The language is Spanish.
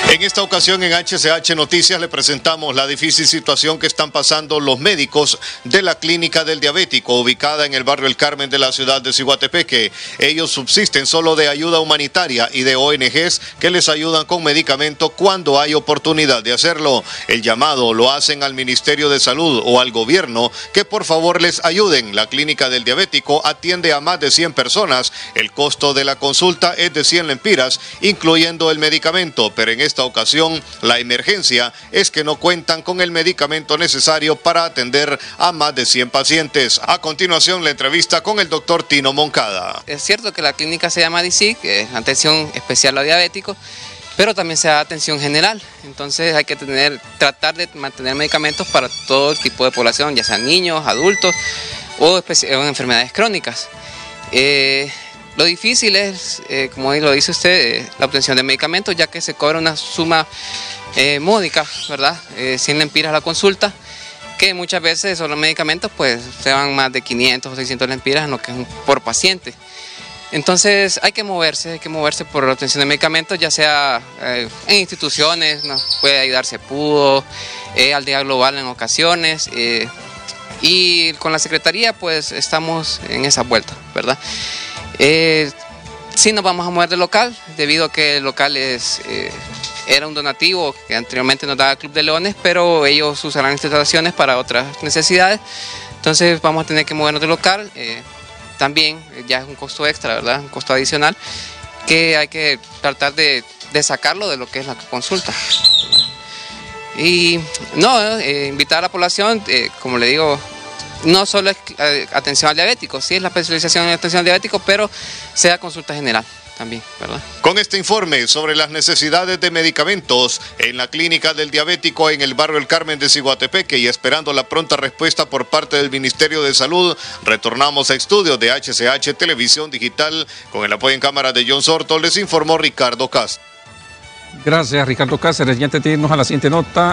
En esta ocasión en HCH Noticias le presentamos la difícil situación que están pasando los médicos de la Clínica del Diabético, ubicada en el barrio El Carmen de la ciudad de Ciguatepeque. Ellos subsisten solo de ayuda humanitaria y de ONGs que les ayudan con medicamentos cuando hay oportunidad de hacerlo. El llamado lo hacen al Ministerio de Salud o al gobierno que por favor les ayuden. La Clínica del Diabético atiende a más de 100 personas. El costo de la consulta es de 100 lempiras, incluyendo el medicamento, pero en esta ocasión la emergencia es que no cuentan con el medicamento necesario para atender a más de 100 pacientes. A continuación la entrevista con el doctor Tino Moncada. Es cierto que la clínica se llama DICIC, que es atención especial a diabéticos, pero también se da atención general, entonces hay que tratar de mantener medicamentos para todo el tipo de población, ya sean niños, adultos o enfermedades crónicas. Lo difícil es, como lo dice usted, la obtención de medicamentos, ya que se cobra una suma módica, ¿verdad? 100 lempiras la consulta, que muchas veces esos medicamentos pues se van más de 500 o 600 lempiras en lo que es por paciente. Entonces hay que moverse por la obtención de medicamentos, ya sea en instituciones, nos puede ayudar CEPUDO, Aldea Global en ocasiones, y con la Secretaría pues estamos en esa vuelta, ¿verdad? Sí nos vamos a mover del local, debido a que el local era un donativo que anteriormente nos daba el Club de Leones, pero ellos usarán estas instalaciones para otras necesidades, entonces vamos a tener que movernos del local. También ya es un costo extra, ¿verdad? Un costo adicional que hay que tratar de sacarlo de lo que es la consulta. Y no, invitar a la población, como le digo, no solo es atención al diabético, sí es la especialización en atención al diabético, pero sea consulta general también, ¿verdad? Con este informe sobre las necesidades de medicamentos en la Clínica del Diabético en el barrio El Carmen de Ciguatepeque y esperando la pronta respuesta por parte del Ministerio de Salud, retornamos a estudios de HCH Televisión Digital con el apoyo en cámara de John Sorto. Les informó Ricardo Cáceres. Gracias, Ricardo Cáceres. Y antes de irnos a la siguiente nota,